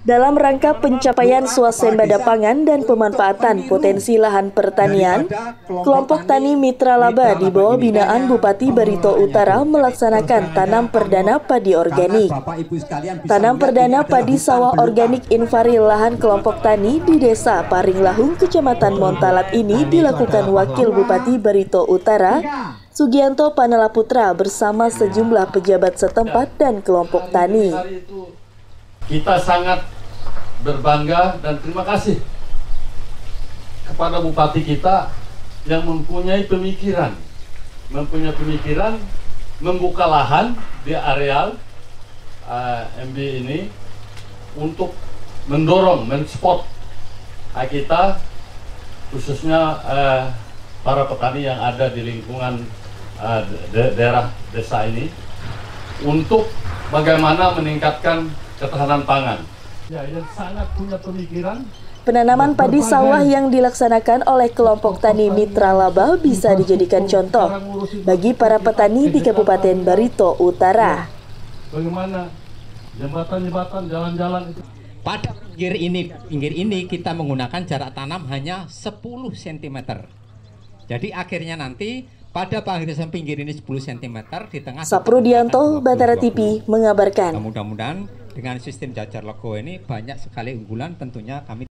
Dalam rangka pencapaian swasembada pangan dan pemanfaatan potensi lahan pertanian, kelompok tani Mitra Laba di bawah binaan Bupati Barito Utara melaksanakan tanam perdana padi organik. Tanam perdana padi sawah organik invaril lahan kelompok tani di Desa Paringlahung, Kecamatan Montalat ini dilakukan Wakil Bupati Barito Utara, Sugianto Panalaputra bersama sejumlah pejabat setempat dan kelompok tani. Kita sangat berbangga dan terima kasih kepada Bupati kita yang mempunyai pemikiran membuka lahan di areal MB ini untuk mendorong, mensupport kita, khususnya para petani yang ada di lingkungan daerah desa ini, untuk bagaimana meningkatkan ketahanan pangan. Ya, yang sangat punya pemikiran. Penanaman padi sawah yang dilaksanakan oleh kelompok tani Mitra Laba bisa dijadikan contoh bagi para petani di Kabupaten Barito Utara. Bagaimana jembatan-jembatan, jalan-jalan itu? Pada pinggir ini kita menggunakan jarak tanam hanya 10 cm. Jadi akhirnya nanti pada barisan pinggir ini 10 cm, di tengah. Saprudianto, Batara TV mengabarkan. Mudah-mudahan dengan sistem jajar lego ini banyak sekali unggulan, tentunya kami